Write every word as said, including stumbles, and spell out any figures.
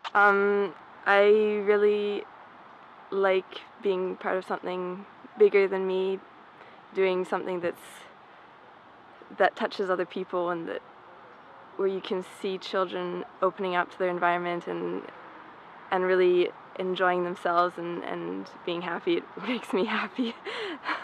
Um, I really like being part of something bigger than me, doing something that's that touches other people and that where you can see children opening up to their environment and and really enjoying themselves and, and being happy. It makes me happy.